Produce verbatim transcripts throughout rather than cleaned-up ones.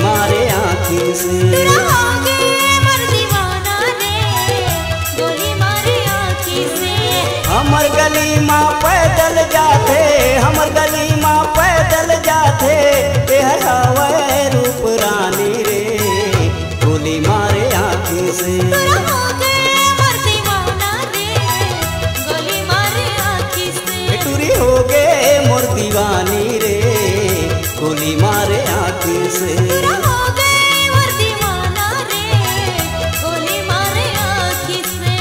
मारे आँखी से। रहोगे मर दीवाना रे गोली मारे आँखी से। हमर गली माँ पैदल जाते हमर गली माँ पैदल जाते तेहर हवै रूप रानी रे गोली मारे आँखी से। रहोगे मर दीवाना रे गोली मारे आँखी से। टूरी हो गे मोर दीवानी रे गोली मारे आँखी से। रहोगे मर दीवाना रे गोली मारे आँखी से।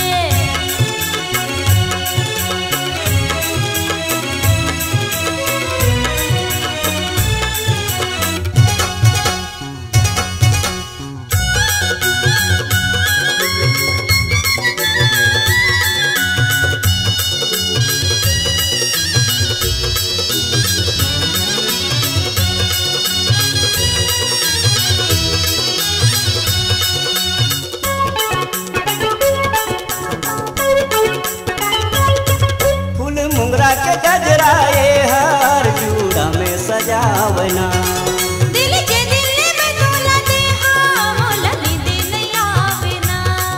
फूल मुंगरा के गजराए हर चूड़ा में सजावना। दिल के दिल में तोला दे हाँ मोला ली दिन आवे ना।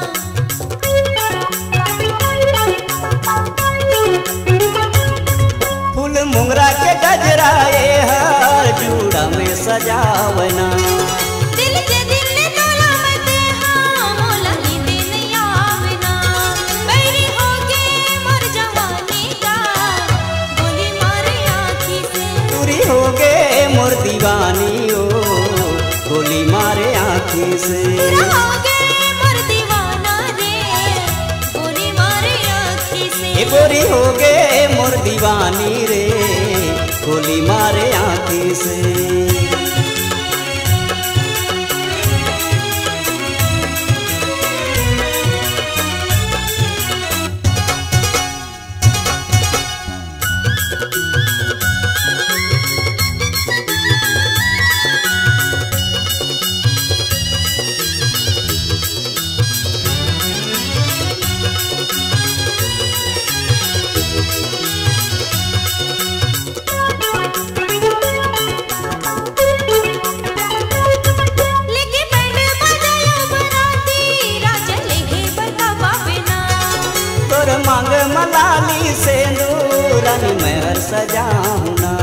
फूल मुंगरा के गजराए हर चूड़ा में सजावना। दिल के दिल में तोला मैं दे हाँ मोला ली दिन आवे ना। बैरी होगे मर जवानी का गोली मारे आँखी से। टूरी हो गे मोर दीवानी ओ गोली मारे आँखी से। रहोगे मर दीवाना रे गोली मारे आँखी से। ए गोरी हो गे मोर दीवानी रे गोली मारे आँखी से। लेके बैंड बजायो बराती राजा लेके बता बाबे ना। तोर मांग मलाली से नूरन महल सजाऊना।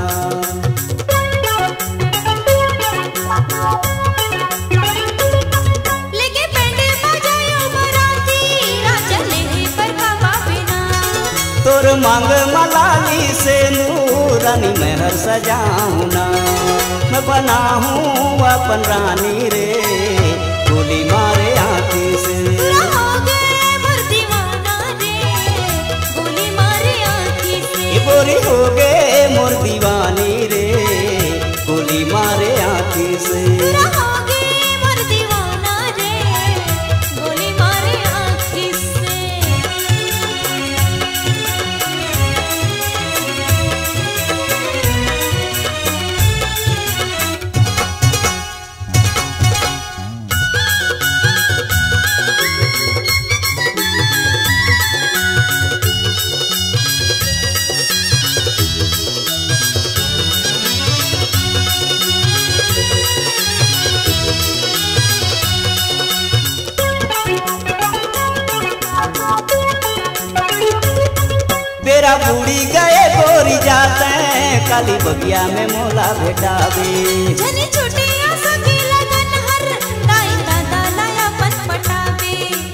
लेके बैंड बजायो बराती राजा लेके बता बाबे ना। तोर मांग मलाली से नूरन महल सजाऊना। मैं बनाऊँ अपन रानी रे गोली मारे आँखी से। रहोगे मर दीवाना रे गोली मारे आँखी से। ए गोरी हो गे मोर दीवानी रे गोली मारे आँखी से। रहोगे मर दीवाना रे गोली मारे आँखी से। तेरा बूढ़ी गए गोरी जाते काली बगिया में मोला भेटावे। जने छोटिया सगी लगन हर दाई दादा लाया पन पटावे।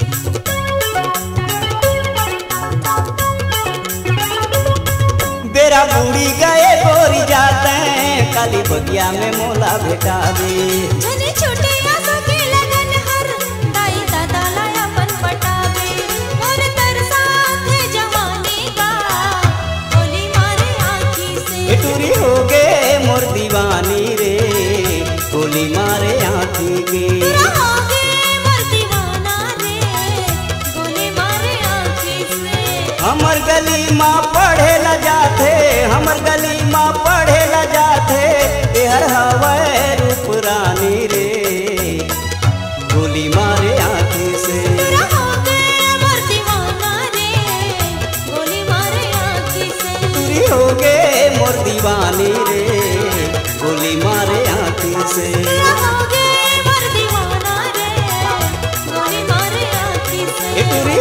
बेरा बूढ़ी गए गोरी जाते काली बगिया में मोला भेटावे। जने छोटिया सगी लगन हर दाई दादा लाया पन पटावे। और तरसा थे जवानी का गोली मारे आँखी से। ए टूरी हो गे मोर दीवानी रे गोली मारे आँखी के। रहोगे मर दीवाना रे गोली मारे आँखी से। हमर गली माँ पढ़े ल जाते हमर गली माँ पढ़े ल जाते तेहर हवै रूप रानी रे गोली मारे आँखी से। रहोगे मर दीवाना रे गोली मारे आँखी से। टूरी हो गे मोर दीवानी रे गोली मारे आँखी से। रहोगे से ए टूरी